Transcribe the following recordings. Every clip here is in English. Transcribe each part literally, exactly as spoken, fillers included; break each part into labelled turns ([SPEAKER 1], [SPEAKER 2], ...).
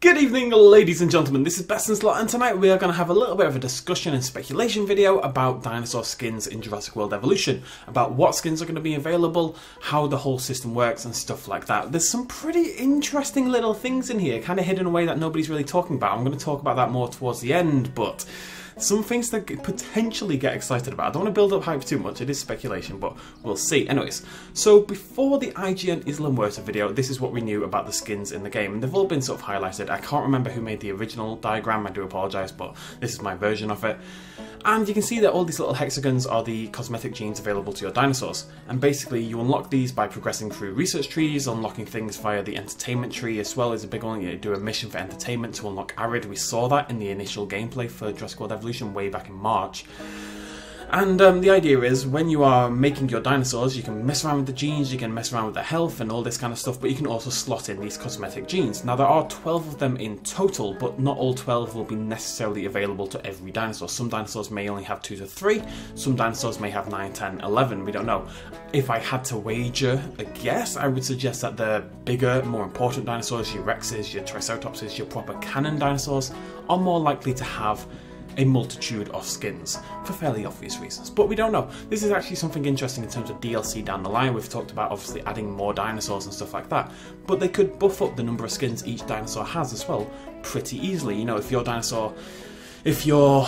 [SPEAKER 1] Good evening, ladies and gentlemen, this is BestInSlot, and tonight we are going to have a little bit of a discussion and speculation video about dinosaur skins in Jurassic World Evolution, about what skins are going to be available, how the whole system works and stuff like that. There's some pretty interesting little things in here, kind of hidden away that nobody's really talking about. I'm going to talk about that more towards the end, but some things to potentially get excited about. I don't want to build up hype too much, it is speculation, but we'll see. Anyways, so before the I G N Isla Muerta video, this is what we knew about the skins in the game, and they've all been sort of highlighted. I can't remember who made the original diagram, I do apologise, but this is my version of it. And you can see that all these little hexagons are the cosmetic genes available to your dinosaurs. And basically you unlock these by progressing through research trees, unlocking things via the entertainment tree as well as a big one. You do a mission for entertainment to unlock Arid. We saw that in the initial gameplay for Jurassic World Evolution way back in March. And um, the idea is, when you are making your dinosaurs, you can mess around with the genes, you can mess around with the health and all this kind of stuff, but you can also slot in these cosmetic genes. Now there are twelve of them in total, but not all twelve will be necessarily available to every dinosaur. Some dinosaurs may only have two to three, some dinosaurs may have nine, ten, eleven, we don't know. If I had to wager a guess, I would suggest that the bigger, more important dinosaurs, your Rexes, your Triceratopses, your proper canon dinosaurs, are more likely to have a multitude of skins, for fairly obvious reasons, but we don't know. This is actually something interesting in terms of D L C down the line. We've talked about obviously adding more dinosaurs and stuff like that, but they could buff up the number of skins each dinosaur has as well pretty easily. You know, if your dinosaur, if your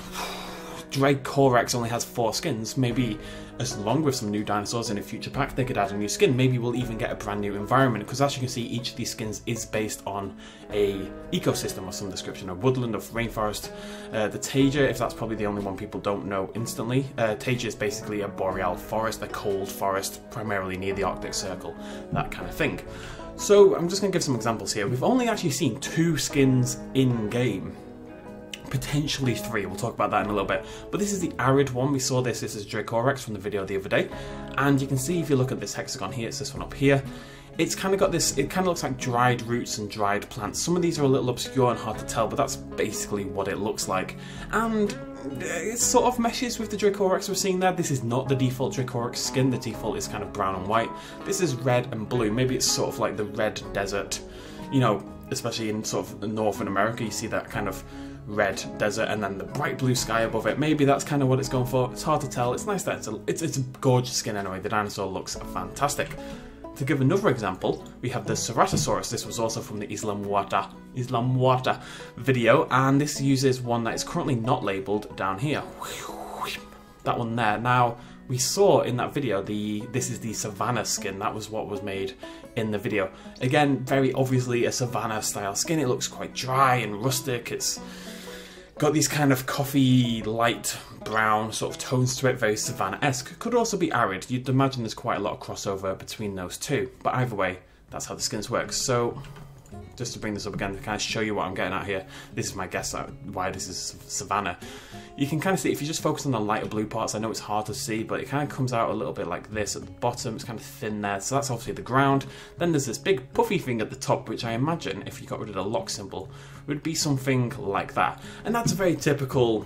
[SPEAKER 1] Dracorex only has four skins, maybe as long with some new dinosaurs in a future pack they could add a new skin. Maybe we'll even get a brand new environment, because as you can see, each of these skins is based on a ecosystem of some description, a woodland, of rainforest. Uh, the taiga, if that's probably the only one people don't know instantly, uh, taiga is basically a boreal forest, a cold forest, primarily near the Arctic Circle, that kind of thing. So I'm just going to give some examples here. We've only actually seen two skins in game. Potentially three, we'll talk about that in a little bit. But this is the Arid one, we saw this, this is Dracorex from the video the other day. And you can see if you look at this hexagon here, it's this one up here. It's kind of got this, it kind of looks like dried roots and dried plants. Some of these are a little obscure and hard to tell, but that's basically what it looks like. And it sort of meshes with the Dracorex we're seeing there. This is not the default Dracorex skin, the default is kind of brown and white. This is red and blue, maybe it's sort of like the red desert, you know, especially in sort of Northern America, you see that kind of red desert and then the bright blue sky above it. Maybe that's kind of what it's going for. It's hard to tell. It's nice that it's a, it's, it's a gorgeous skin anyway. The dinosaur looks fantastic. To give another example, we have the Ceratosaurus. This was also from the Isla Muerta, Isla Muerta video, and this uses one that is currently not labelled down here. That one there. Now, we saw in that video, the this is the Savannah skin. That was what was made in the video. Again, very obviously a Savannah style skin. It looks quite dry and rustic. It's got these kind of coffee light brown sort of tones to it, very Savannah-esque. Could also be Arid. You'd imagine there's quite a lot of crossover between those two. But either way, that's how the skins work. So just to bring this up again to kind of show you what I'm getting at here, this is my guess at why this is Savannah. You can kind of see, if you just focus on the lighter blue parts, I know it's hard to see, but it kind of comes out a little bit like this at the bottom. It's kind of thin there, so that's obviously the ground. Then there's this big puffy thing at the top, which I imagine, if you got rid of the lock symbol, would be something like that. And that's a very typical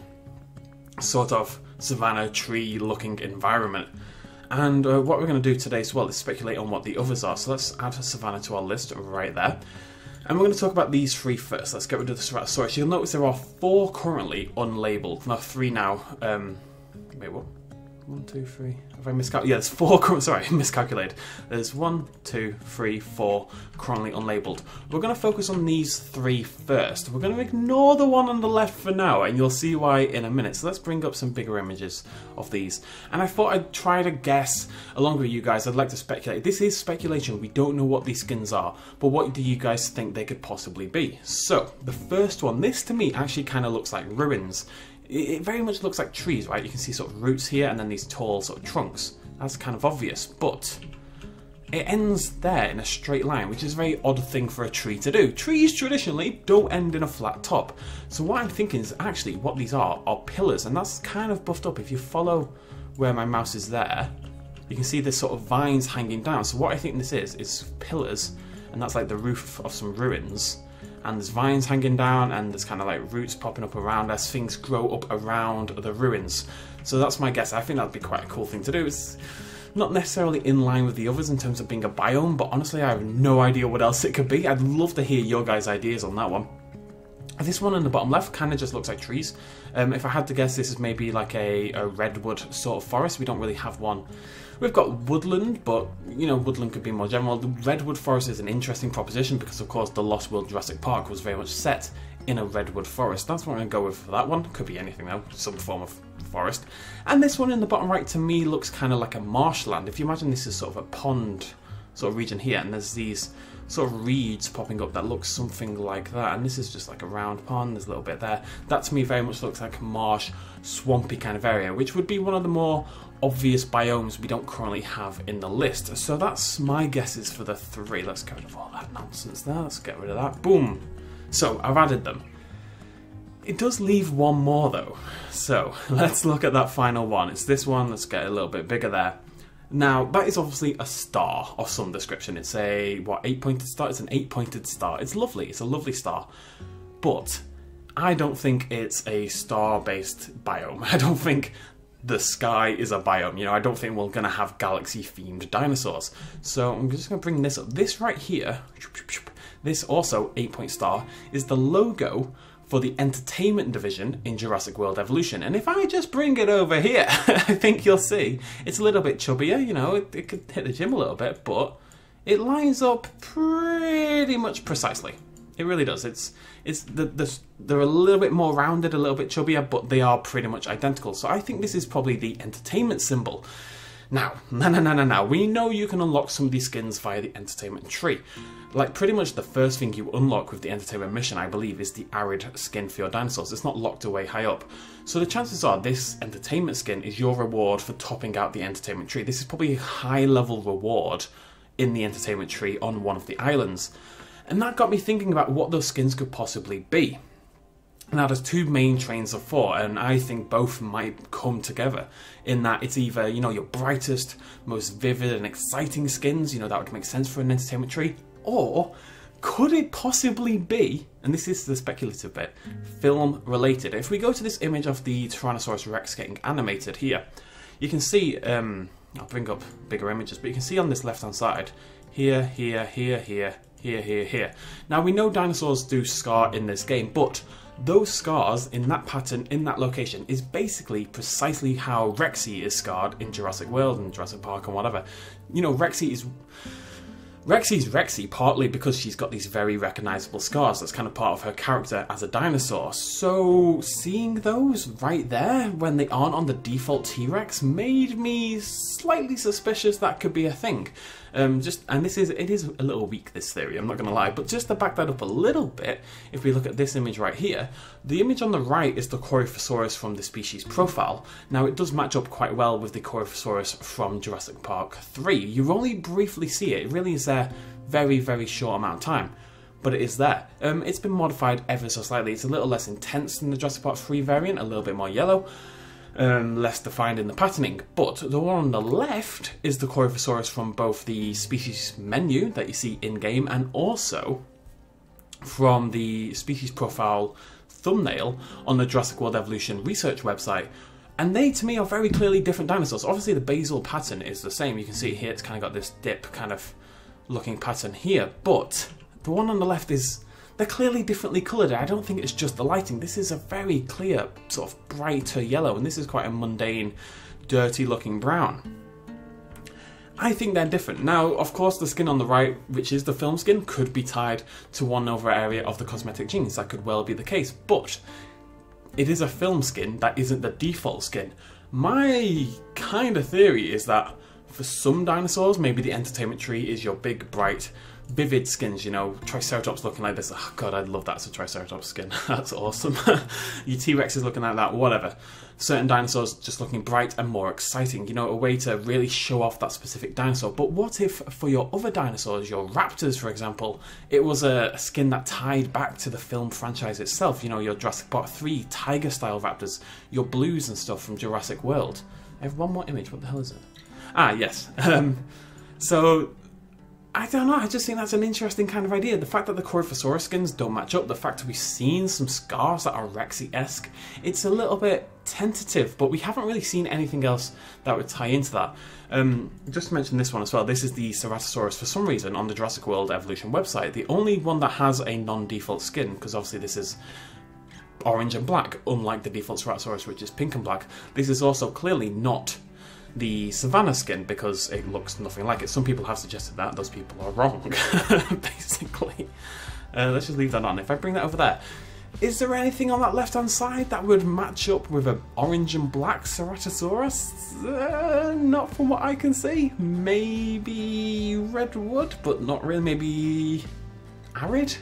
[SPEAKER 1] sort of Savannah tree looking environment. And uh, what we're going to do today as well is speculate on what the others are. So let's add a Savannah to our list right there. And we're going to talk about these three first. Let's get rid of the Ceratosaurus. You'll notice there are four currently unlabelled. No, three now. Um, wait, what? One, two, three. Have I miscalculated? Yeah, there's four. Sorry, miscalculated. There's one, two, three, four currently unlabelled. We're going to focus on these three first. We're going to ignore the one on the left for now, and you'll see why in a minute. So let's bring up some bigger images of these. And I thought I'd try to guess along with you guys. I'd like to speculate. This is speculation. We don't know what these skins are, but what do you guys think they could possibly be? So the first one, this to me actually kind of looks like ruins. It very much looks like trees, right? You can see sort of roots here and then these tall sort of trunks. That's kind of obvious, but it ends there in a straight line, which is a very odd thing for a tree to do. Trees traditionally don't end in a flat top. So what I'm thinking is actually what these are are pillars, and that's kind of buffed up. If you follow where my mouse is there, you can see this sort of vines hanging down. So what I think this is, is pillars, and that's like the roof of some ruins. And there's vines hanging down, and there's kind of like roots popping up around as things grow up around the ruins. So that's my guess. I think that'd be quite a cool thing to do. It's not necessarily in line with the others in terms of being a biome, but honestly I have no idea what else it could be. I'd love to hear your guys' ideas on that one. This one in the bottom left kind of just looks like trees. Um, if I had to guess, this is maybe like a, a redwood sort of forest. We don't really have one. We've got woodland, but you know, woodland could be more general. The redwood forest is an interesting proposition because of course the Lost World Jurassic Park was very much set in a redwood forest. That's what I'm going to go with for that one. Could be anything though, some form of forest. And this one in the bottom right to me looks kind of like a marshland. If you imagine this is sort of a pond sort of region here, and there's these sort of reeds popping up that looks something like that, and this is just like a round pond, there's a little bit there. That to me very much looks like a marsh, swampy kind of area, which would be one of the more obvious biomes we don't currently have in the list. So that's my guesses for the three. Let's get rid of all that nonsense there, let's get rid of that, boom. So I've added them. It does leave one more though, so let's look at that final one. It's this one, let's get a little bit bigger there. Now, that is obviously a star of some description. It's a, what, eight-pointed star? It's an eight-pointed star. It's lovely. It's a lovely star. But I don't think it's a star-based biome. I don't think the sky is a biome. You know, I don't think we're going to have galaxy-themed dinosaurs. So I'm just going to bring this up. This right here, this also eight-point star, is the logo for the entertainment division in Jurassic World Evolution. And if I just bring it over here, I think you'll see it's a little bit chubbier, you know, it, it could hit the gym a little bit, but it lines up pretty much precisely. It really does. It's it's the, the, they're a little bit more rounded, a little bit chubbier, but they are pretty much identical. So I think this is probably the entertainment symbol. Now, no, no, no, no, no. We know you can unlock some of these skins via the entertainment tree. Like, pretty much the first thing you unlock with the entertainment mission, I believe, is the arid skin for your dinosaurs. It's not locked away high up. So the chances are this entertainment skin is your reward for topping out the entertainment tree. This is probably a high-level reward in the entertainment tree on one of the islands. And that got me thinking about what those skins could possibly be. Now, there's two main trains of thought, and I think both might come together in that it's either, you know, your brightest, most vivid and exciting skins, you know, that would make sense for an entertainment tree, or could it possibly be, and this is the speculative bit, film related. If we go to this image of the Tyrannosaurus Rex getting animated here, you can see, um, I'll bring up bigger images, but you can see on this left hand side, here, here, here, here, here, here, here. Now, we know dinosaurs do scar in this game, but those scars in that pattern, in that location, is basically precisely how Rexy is scarred in Jurassic World and Jurassic Park and whatever. You know, Rexy is... Rexy's Rexy partly because she's got these very recognisable scars. That's kind of part of her character as a dinosaur. So seeing those right there when they aren't on the default T-Rex made me slightly suspicious that could be a thing. Um, just and this is it is a little weak, this theory, I'm not going to lie, but just to back that up a little bit, if we look at this image right here, the image on the right is the Coryphosaurus from the species profile. Now it does match up quite well with the Coryphosaurus from Jurassic Park three. You only briefly see it, it really is there very very short amount of time, but it is there. Um, it's been modified ever so slightly. It's a little less intense than the Jurassic Park three variant, a little bit more yellow. Um, less defined in the patterning, but the one on the left is the Coryphosaurus from both the species menu that you see in-game and also from the species profile thumbnail on the Jurassic World Evolution research website. And they, to me, are very clearly different dinosaurs. Obviously, the basal pattern is the same. You can see it here, it's kind of got this dip kind of looking pattern here, but the one on the left is... they're clearly differently coloured. I don't think it's just the lighting. This is a very clear, sort of brighter yellow, and this is quite a mundane, dirty looking brown. I think they're different. Now, of course, the skin on the right, which is the film skin, could be tied to one over area of the cosmetic genes. That could well be the case, but it is a film skin that isn't the default skin. My kind of theory is that for some dinosaurs, maybe the entertainment tree is your big, bright, vivid skins, you know, Triceratops looking like this. Oh god, I'd love that as a Triceratops skin. That's awesome. Your T-Rex is looking like that, whatever. Certain dinosaurs just looking bright and more exciting, you know, a way to really show off that specific dinosaur. But what if for your other dinosaurs, your raptors, for example, it was a skin that tied back to the film franchise itself, you know, your Jurassic Park three tiger-style raptors, your blues and stuff from Jurassic World. I have one more image, what the hell is it? Ah, yes. Um, so... I don't know, I just think that's an interesting kind of idea. The fact that the Coryphosaurus skins don't match up, the fact that we've seen some scars that are Rexy-esque, it's a little bit tentative, but we haven't really seen anything else that would tie into that. Um, just to mention this one as well, this is the Ceratosaurus. For some reason on the Jurassic World Evolution website, the only one that has a non-default skin, because obviously this is orange and black, unlike the default Ceratosaurus which is pink and black. This is also clearly not the Savannah skin because it looks nothing like it. Some people have suggested that, those people are wrong, basically. Uh, let's just leave that on. If I bring that over there, is there anything on that left-hand side that would match up with an orange and black Ceratosaurus? Uh, not from what I can see. Maybe redwood, but not really. Maybe arid?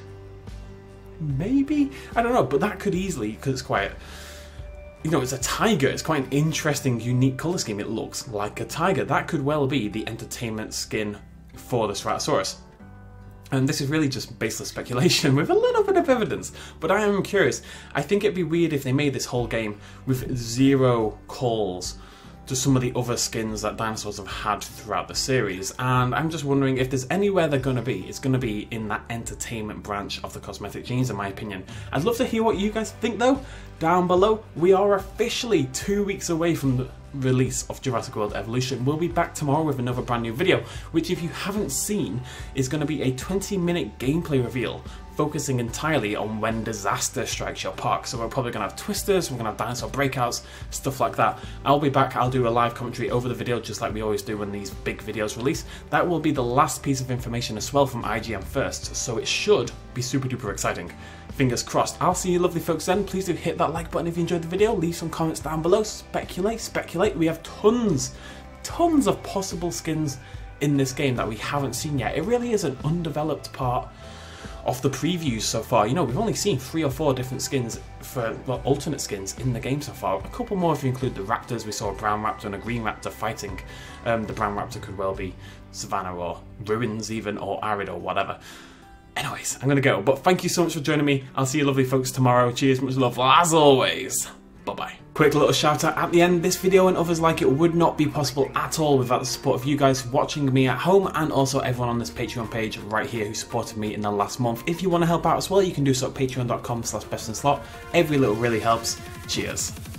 [SPEAKER 1] Maybe? I don't know, but that could easily, because it's quite, you know, it's a tiger. It's quite an interesting, unique colour scheme. It looks like a tiger. That could well be the entertainment skin for the Ceratosaurus. And this is really just baseless speculation with a little bit of evidence, but I am curious. I think it'd be weird if they made this whole game with zero calls to some of the other skins that dinosaurs have had throughout the series, and I'm just wondering if there's anywhere they're going to be. It's going to be in that entertainment branch of the cosmetic genes, in my opinion. I'd love to hear what you guys think though, down below. We are officially two weeks away from the release of Jurassic World Evolution. We'll be back tomorrow with another brand new video, which if you haven't seen is going to be a twenty minute gameplay reveal focusing entirely on when disaster strikes your park. So we're probably going to have twisters, we're going to have dinosaur breakouts, stuff like that. I'll be back, I'll do a live commentary over the video just like we always do when these big videos release. That will be the last piece of information as well from I G N first, so it should be super duper exciting. Fingers crossed. I'll see you lovely folks then. Please do hit that like button if you enjoyed the video, leave some comments down below, speculate, speculate. We have tons, tons of possible skins in this game that we haven't seen yet. It really is an undeveloped part of the previews so far. You know, we've only seen three or four different skins for, well, alternate skins in the game so far. A couple more if you include the raptors. We saw a brown raptor and a green raptor fighting. Um, the brown raptor could well be Savannah or Ruins even, or Arid or whatever. Anyways, I'm going to go, but thank you so much for joining me. I'll see you lovely folks tomorrow. Cheers, much love as always. Bye-bye. Quick little shout out at the end. This video and others like it would not be possible at all without the support of you guys watching me at home, and also everyone on this Patreon page right here who supported me in the last month. If you want to help out as well, you can do so at patreon dot com slash bestinslot. Every little really helps. Cheers.